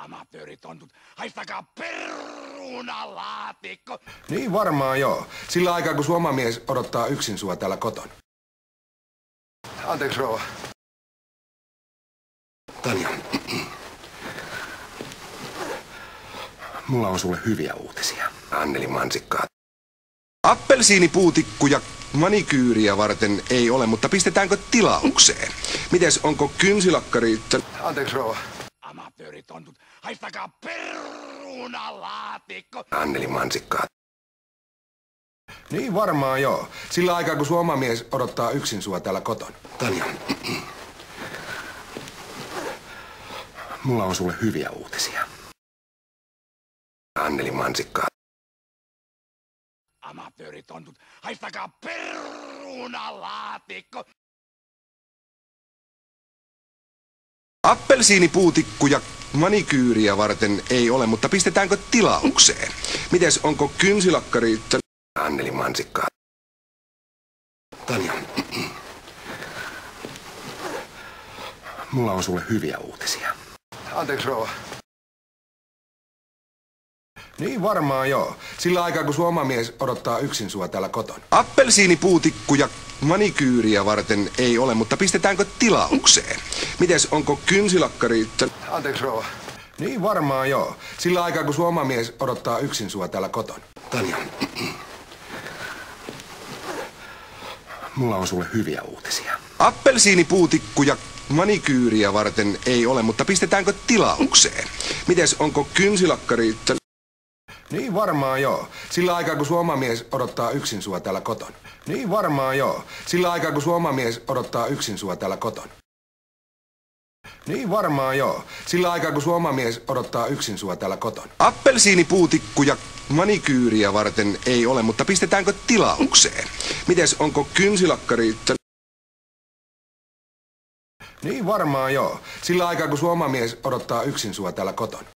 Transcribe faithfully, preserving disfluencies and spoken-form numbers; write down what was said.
Amatööritontut, haistakaa perunalaatikko! Niin varmaan joo. Sillä aikaa kun sun oma mies odottaa yksin sua täällä kotona. Anteeksi rouva. Tanja. Mulla on sulle hyviä uutisia. Anneli Mansikkaa. Appelsiinipuutikkuja manikyyriä varten ei ole, mutta pistetäänkö tilaukseen? Mites, onko kynsilakkari... Anteeksi rouva. Amatööritontut, haistakaa perunalaatikko! Anneli Mansikkaa. Niin varmaan joo. Sillä aikaa kun sun oma mies odottaa yksin sua täällä kotona. Tanja. Mulla on sulle hyviä uutisia. Anneli Mansikkaa. Amatööritontut, haistakaa perunalaatikko! Appelsiinipuutikkuja manikyyriä varten ei ole, mutta pistetäänkö tilaukseen? Mites, onko kynsilakkari... Anneli Mansikkaa. Tanja. Mulla on sulle hyviä uutisia. Anteeksi rouva. Niin varmaan joo. Sillä aikaa kun sun oma mies odottaa yksin sua täällä kotona. Appelsiinipuutikkuja manikyyriä varten ei ole, mutta pistetäänkö tilaukseen? Mites, onko kynsilakkari... Anteeksi rouva. Niin varmaan joo. Sillä aikaa kun sun oma mies odottaa yksin sua täällä kotona. Tanja. Mulla on sulle hyviä uutisia. Appelsiinipuutikkuja manikyyriä varten ei ole, mutta pistetäänkö tilaukseen? Mites, onko kynsilakkari... Niin varmaan joo. Sillä aikaa kun sun oma mies odottaa yksin sua täällä kotona. Niin varmaan joo. Sillä aikaa kun sun oma mies odottaa yksin sua täällä kotona. Niin varmaan joo. Sillä aikaa kun sun oma mies odottaa yksin sua täällä kotona. Appelsiinipuutikkuja manikyyriä varten ei ole, mutta pistetäänkö tilaukseen? Mites, onko kynsilakkari... Niin varmaan joo. Sillä aikaa kun sun oma mies odottaa yksin sua täällä kotona.